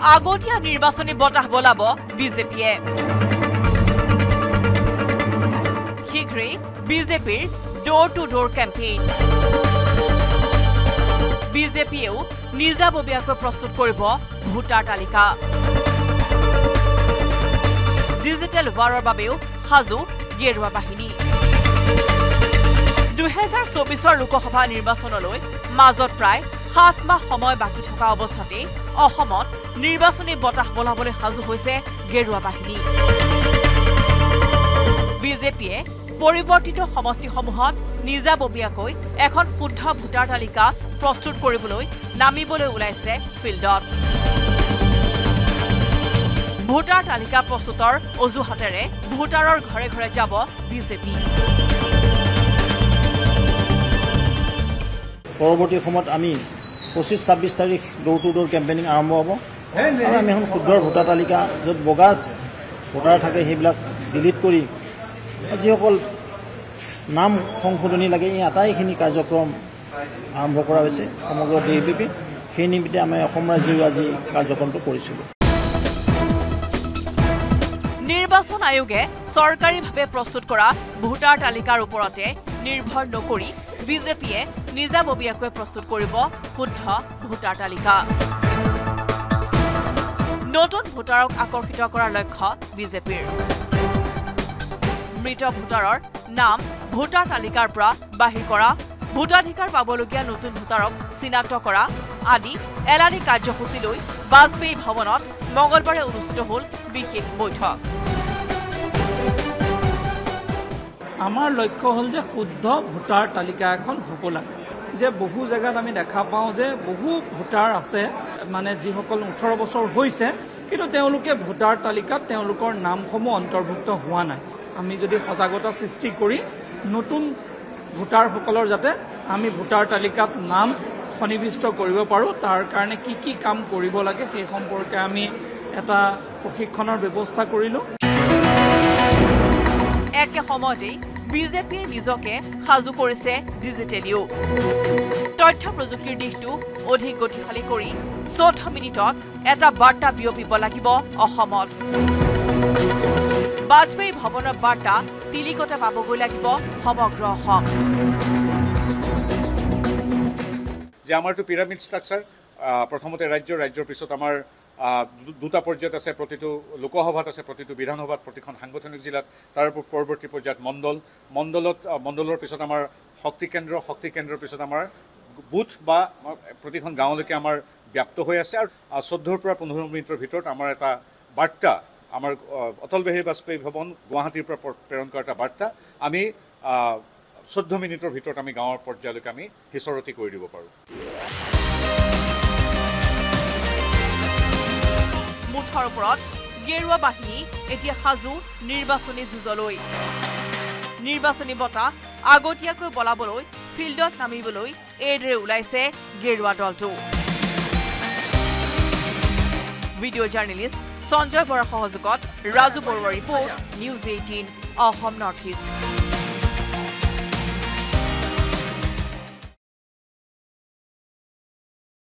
আগতীয়া নিৰ্বাচনী বতাহ বলাব বিজেপিয়ে শীঘ্ৰেই বিজেপিৰ ডোৰ টু ডোৰ কেম্পেইন বিজেপিয়েও নিজাববীয়াকৈ প্ৰস্তুত কৰিব ভোটাৰ তালিকা ডিজিটেল ৱাৰৰ বাবেও সাজু গেৰুৱা বাহিনী 2024 লোকসভা নিৰ্বাচনলৈ মাজত প্ৰায় 7 মাহ সময় বাকি থকা অৱস্থাতে অসমত নিৰ্বাচনী বতাহ বলাবলৈ সাজু হৈছে গেৰুৱা বাহিনী বিজেপিয়ে পৰিৱৰ্তিত সমষ্টিসমূহত নিজাববীয়াকৈ এখন শুদ্ধ ভোটাৰ তালিকা প্ৰস্তুত কৰিবলৈ নামিবলৈ ওলাইছে ফিল্ডত ভোটাৰ তালিকা প্ৰস্তুতৰ অজুহাতেৰে ভোটাৰৰ ঘৰে ঘৰে যাব বিজেপি পৰৱৰ্তী সময়ত আমি 25-26 তাৰিখ ডোৰ টু ডোৰ কেম্পেইনিং আৰম্ভ হ'ব আৰু আমি এখন শুদ্ধ ভোটাৰ তালিকা য'ত বগা ভোটাৰ থাকে সেইবিলাক ডিলিট কৰি যিসকল নাম সংশোধনী লাগে এই আটাইখিনি কাৰ্যক্ৰম আৰম্ভ কৰা হৈছে সমগ্ৰ দেশব্যাপী সেই নিমিত্তে আমি অসম ৰাজ্যই আজি কাৰ্যক্ৰমটো কৰিছিলোঁ নিৰ্বাচন আয়োগে চৰকাৰীভাৱে প্ৰস্তুত কৰা ভোটাৰ তালিকাৰ ওপৰতে নিৰ্ভৰ নকৰি বিজেপিয়ে নিজাববীয়াকৈ প্ৰস্তুত কৰিব শুদ্ধ ভোটাৰ তালিকা নতুন ভোটাৰক আকৰ্ষিত কৰাৰ লক্ষ্য বিজেপিৰ মৃত ভোটাৰৰ নাম ভোটাৰ তালিকাৰ পৰা বাহিৰ কৰা ভোটাধিকাৰ পাবলগীয়া নতুন ভোটাৰক চিনাক্ত কৰা আদি এলানি কাৰ্যসূচী লৈ বাজপেয়ী ভৱনত মঙলবাৰে অনুষ্ঠিত হ'ল বিশেষ বৈঠক আমাৰ লক্ষ্য হ'ল যে শুদ্ধ ভোটাৰ তালিকা এখন হ'ব লাগে যে বহু জায়গাত আমি দেখা পাওঁ যে বহু ভোটাৰ আছে মানে যিসকল 18 বছৰ হৈছে কিন্তু তেওঁলোকে ভোটাৰ তালিকাত তেওঁলোকৰ নামসমূহ অন্তৰ্ভুক্ত হোৱা নাই আমি যদি সজাগতা সৃষ্টি কৰি নতুন ভোটাৰসকলৰ যাতে আমি ভোটাৰ তালিকাত নাম সন্নিবিষ্ট কৰিব পাৰোঁ তাৰ কাৰণে কি কি কাম কৰিব লাগে সেই সম্পৰ্কে আমি এটা প্ৰশিক্ষণৰ ব্যৱস্থা কৰিলোঁ একে সময়তে বিজেপিয়ে নিজকে সাজু কৰিছে ডিজিটেলিও তথ্য প্ৰযুক্তিৰ দিশটো অধিক গতিশালী কৰি 14 মিনিটত এটা বাৰ্তা বিয়পিব লাগিব অসমত বাজপেয়ী ভৱনৰ বাৰ্তা তিলিকতে পাবগৈ লাগিব সমগ্ৰ অসম যে আমাৰটো পিৰামিড ষ্ট্ৰাকচাৰ প্ৰথমতে ৰাজ্যৰ পিছত আমাৰ দুটা পৰ্যায়ত আছে প্ৰতিটো লোকসভাত আছে প্ৰতিটো বিধানসভাত প্ৰতিখন সাংগঠনিক জিলাত তাৰ পৰৱৰ্তী পৰ্যায়ত মণ্ডলৰ পিছত আমাৰ শক্তি কেন্দ্ৰৰ পিছত আমাৰ বুথ বা প্ৰতিখন গাঁৱলৈকে আমাৰ ব্যাপ্ত হৈ আছে আৰু 14 পৰা 15 মিনিটৰ ভিতৰত আমাৰ এটা বাৰ্তা আমাৰ অটল বিহাৰী বাজপেয়ী ভৱন গুৱাহাটীৰ পৰা প্ৰেৰণ কৰা এটা বাৰ্তা আমি 14 মিনিটৰ ভিতৰত আমি গাঁৱৰ পৰ্যায়লৈকে আমি হিচৰতি কৰি দিব পাৰোঁ মুঠৰ ওপৰত গেৰুৱা বাহিনী এতিয়া সাজু নিৰ্বাচনী যুঁজলৈ নিৰ্বাচনী বতাহ আগতীয়াকৈ বলাবলৈ ফিল্ডত নামিবলৈ এইদৰে ওলাইছে গেৰুৱা দলটো ভিডিঅ' জাৰ্নেলিষ্ট সঞ্জয় বৰাৰ সহযোগত ৰাজু বৰুৱাৰ report news 18 Assam north east